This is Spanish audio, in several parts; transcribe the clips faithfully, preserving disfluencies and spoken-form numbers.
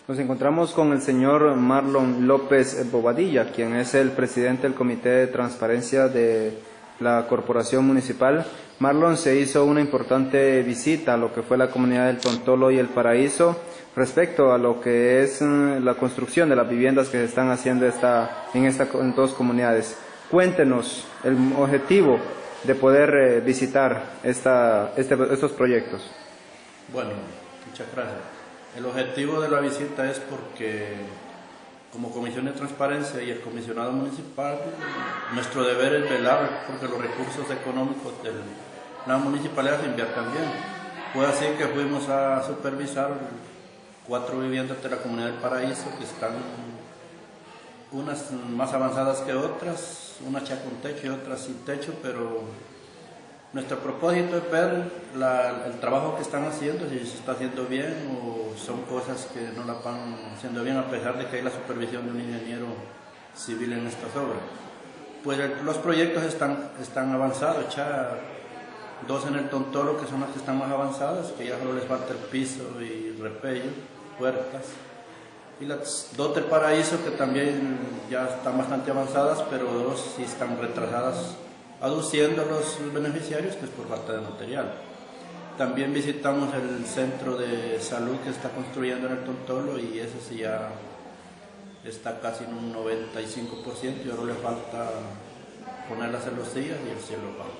Nos encontramos con el señor Marlon López Bobadilla, quien es el presidente del Comité de Transparencia de la Corporación Municipal. Marlon, se hizo una importante visita a lo que fue la comunidad del Tontolo y el Paraíso respecto a lo que es la construcción de las viviendas que se están haciendo esta, en estas en dos comunidades. Cuéntenos el objetivo de poder eh, visitar esta, este, estos proyectos. Bueno, muchas gracias. El objetivo de la visita es porque como Comisión de Transparencia y el comisionado municipal, nuestro deber es velar porque los recursos económicos de la municipalidad se inviertan bien. Fue así que fuimos a supervisar cuatro viviendas de la comunidad del Paraíso que están unas más avanzadas que otras, unas ya con techo y otras sin techo, pero nuestro propósito es ver la, el trabajo que están haciendo, si se está haciendo bien o son cosas que no la van haciendo bien a pesar de que hay la supervisión de un ingeniero civil en estas obras. Pues el, los proyectos están, están avanzados, ya dos en el Tontolo que son las que están más avanzadas, que ya solo les falta el piso y repello, puertas. Y las dos del Paraíso que también ya están bastante avanzadas, pero dos sí están retrasadas, aduciendo a los beneficiarios que es por falta de material. También visitamos el centro de salud que está construyendo en el Tontolo y ese sí ya está casi en un noventa y cinco por ciento y ahora le falta poner las celosías y el cielo bajo.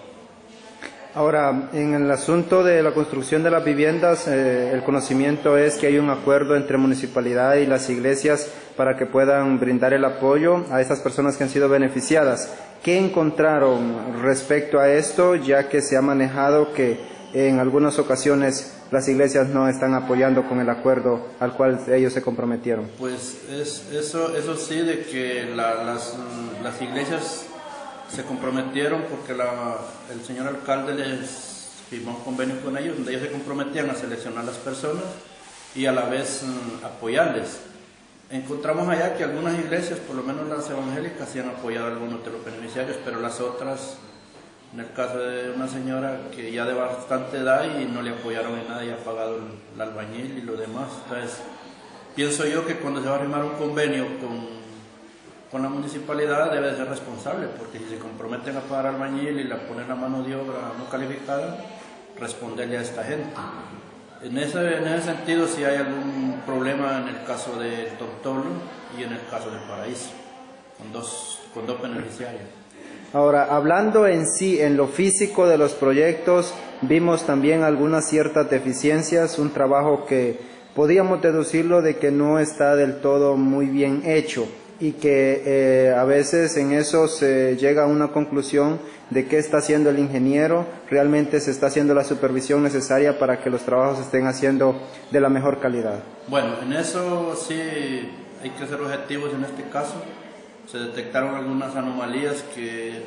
Ahora, en el asunto de la construcción de las viviendas, eh, el conocimiento es que hay un acuerdo entre municipalidad y las iglesias para que puedan brindar el apoyo a estas personas que han sido beneficiadas. ¿Qué encontraron respecto a esto, ya que se ha manejado que en algunas ocasiones las iglesias no están apoyando con el acuerdo al cual ellos se comprometieron? Pues es, eso, eso sí, de que la, las, las iglesias se comprometieron porque la, el señor alcalde les firmó un convenio con ellos donde ellos se comprometían a seleccionar las personas y a la vez um, apoyarles. Encontramos allá que algunas iglesias, por lo menos las evangélicas, sí han apoyado a algunos de los beneficiarios, pero las otras, en el caso de una señora que ya de bastante edad y no le apoyaron en nada y ha pagado el, el albañil y lo demás. Entonces, pienso yo que cuando se va a firmar un convenio con con la municipalidad debe de ser responsable, porque si se comprometen a pagar albañil y la poner la mano de obra no calificada, responderle a esta gente. En ese, en ese sentido, si hay algún problema en el caso de Tontolo y en el caso del Paraíso, con dos, con dos beneficiarios. Ahora, hablando en sí, en lo físico de los proyectos, vimos también algunas ciertas deficiencias, un trabajo que podíamos deducirlo de que no está del todo muy bien hecho, y que eh, a veces en eso se llega a una conclusión de qué está haciendo el ingeniero, realmente se está haciendo la supervisión necesaria para que los trabajos se estén haciendo de la mejor calidad. Bueno, en eso sí hay que ser objetivos en este caso. Se detectaron algunas anomalías que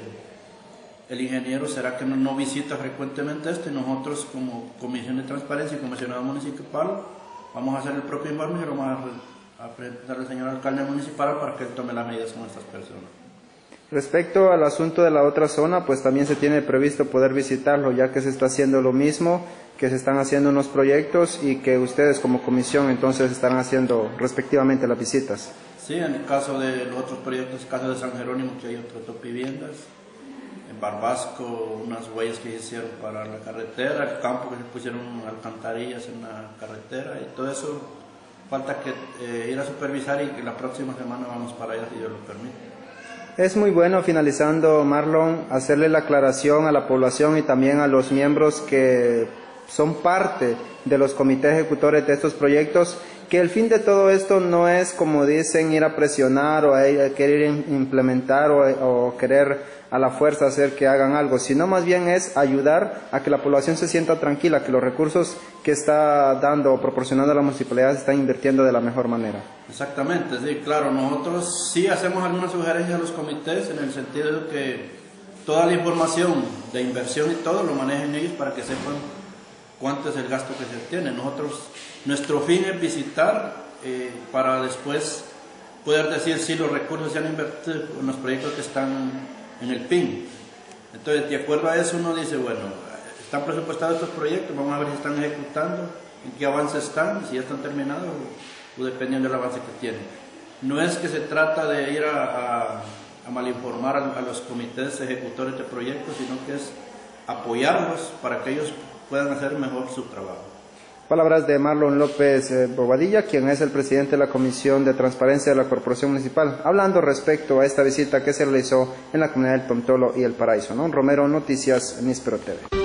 el ingeniero será que no, no visita frecuentemente esto y nosotros como Comisión de Transparencia y Comisionado Municipal vamos a hacer el propio informe y lo vamos a a presentar al señor alcalde municipal para que él tome las medidas con estas personas. Respecto al asunto de la otra zona, pues también se tiene previsto poder visitarlo, ya que se está haciendo lo mismo, que se están haciendo unos proyectos y que ustedes como comisión entonces estarán haciendo respectivamente las visitas. Sí, en el caso de los otros proyectos, el caso de San Jerónimo, que hay otras dos viviendas, en Barbasco, unas huellas que se hicieron para la carretera, el campo que se pusieron alcantarillas en la carretera y todo eso. Falta que eh, ir a supervisar y que la próxima semana vamos para allá si Dios lo permite. Es muy bueno, finalizando, Marlon, hacerle la aclaración a la población y también a los miembros que son parte de los comités ejecutores de estos proyectos, que el fin de todo esto no es, como dicen, ir a presionar o a, ir a querer implementar o, o querer a la fuerza hacer que hagan algo, sino más bien es ayudar a que la población se sienta tranquila, que los recursos que está dando o proporcionando la municipalidad se están invirtiendo de la mejor manera. Exactamente, sí, claro, nosotros sí hacemos algunas sugerencias a los comités en el sentido de que toda la información de inversión y todo lo manejen ellos para que sepan cuánto es el gasto que se tiene. Nosotros, nuestro fin es visitar eh, para después poder decir si los recursos se han invertido en los proyectos que están en el P I N. Entonces, de acuerdo a eso, uno dice, bueno, están presupuestados estos proyectos, vamos a ver si están ejecutando, en qué avance están, si ya están terminados o dependiendo del avance que tienen. No es que se trata de ir a, a, a malinformar a, a los comités ejecutores de proyectos, sino que es apoyarlos para que ellos puedan hacer mejor su trabajo. Palabras de Marlon López eh, Bobadilla, quien es el presidente de la Comisión de Transparencia de la Corporación Municipal, hablando respecto a esta visita que se realizó en la comunidad del Tontolo y el Paraíso, ¿no? Romero, Noticias Níspero T V.